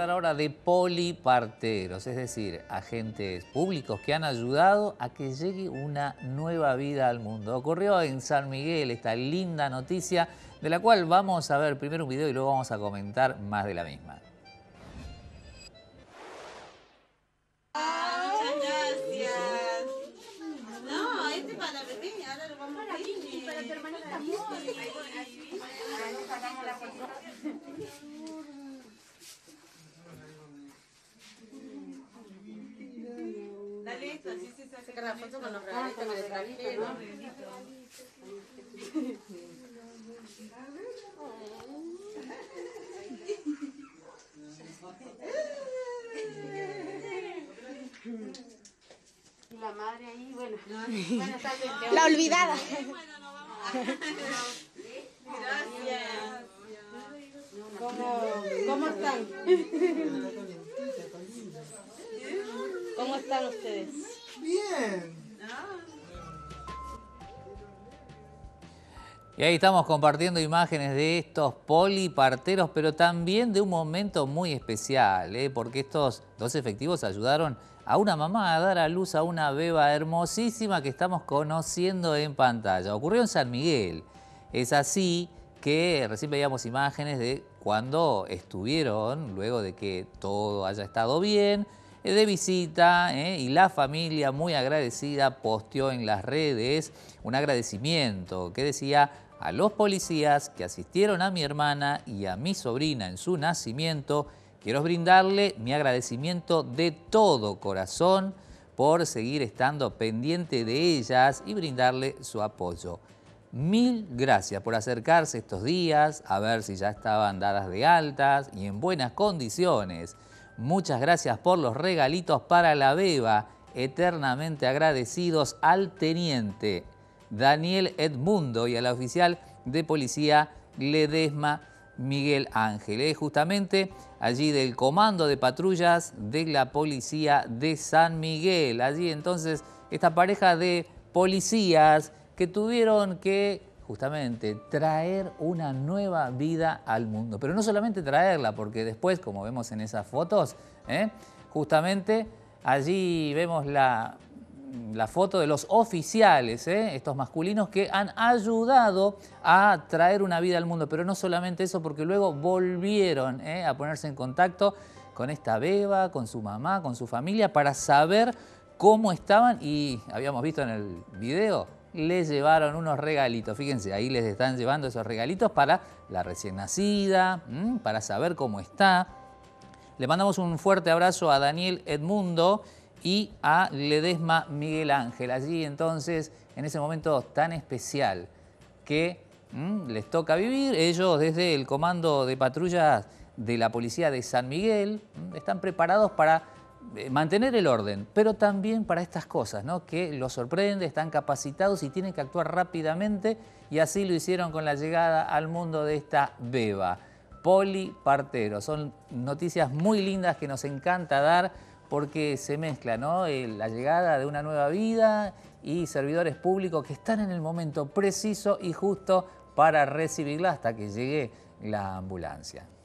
hablar ahora de poliparteros, es decir, agentes públicos que han ayudado a que llegue una nueva vida al mundo. Ocurrió en San Miguel esta linda noticia, de la cual vamos a ver primero un video y luego vamos a comentar más de la misma. Muchas gracias. No, este es para la bebé, ahora lo vamos a ir. Para tu hermanita. Dale esto, así se saca la foto con los regalitos que le trajeron. Y la madre ahí, bueno, está bien. La olvidada. Bueno, nos vamos. Gracias. ¿Cómo están? ¿Cómo están ustedes? Bien. Y ahí estamos compartiendo imágenes de estos poliparteros, pero también de un momento muy especial, porque estos dos efectivos ayudaron a una mamá a dar a luz a una beba hermosísima que estamos conociendo en pantalla. Ocurrió en San Miguel. Es así que recién veíamos imágenes de cuando estuvieron, luego de que todo haya estado bien, de visita, y la familia muy agradecida posteó en las redes un agradecimiento que decía: a los policías que asistieron a mi hermana y a mi sobrina en su nacimiento, quiero brindarle mi agradecimiento de todo corazón por seguir estando pendiente de ellas y brindarle su apoyo. Mil gracias por acercarse estos días a ver si ya estaban dadas de altas y en buenas condiciones. Muchas gracias por los regalitos para la beba. Eternamente agradecidos al teniente Daniel Edmundo y a la oficial de policía Ledesma Miguel Ángel. Justamente allí del Comando de Patrullas de la Policía de San Miguel. Allí entonces esta pareja de policías que tuvieron que justamente traer una nueva vida al mundo. Pero no solamente traerla, porque después, como vemos en esas fotos, justamente allí vemos la foto de los oficiales, estos masculinos que han ayudado a traer una vida al mundo. Pero no solamente eso, porque luego volvieron a ponerse en contacto con esta beba, con su mamá, con su familia, para saber cómo estaban. Y habíamos visto en el video, les llevaron unos regalitos. Fíjense, ahí les están llevando esos regalitos para la recién nacida, para saber cómo está. Le mandamos un fuerte abrazo a Daniel Edmundo y a Ledesma Miguel Ángel. Allí entonces, en ese momento tan especial que les toca vivir, ellos desde el Comando de Patrullas de la Policía de San Miguel están preparados para mantener el orden, pero también para estas cosas, que los sorprende, están capacitados y tienen que actuar rápidamente, y así lo hicieron con la llegada al mundo de esta beba. Poliparteros, son noticias muy lindas que nos encanta dar porque se mezcla la llegada de una nueva vida y servidores públicos que están en el momento preciso y justo para recibirla hasta que llegue la ambulancia.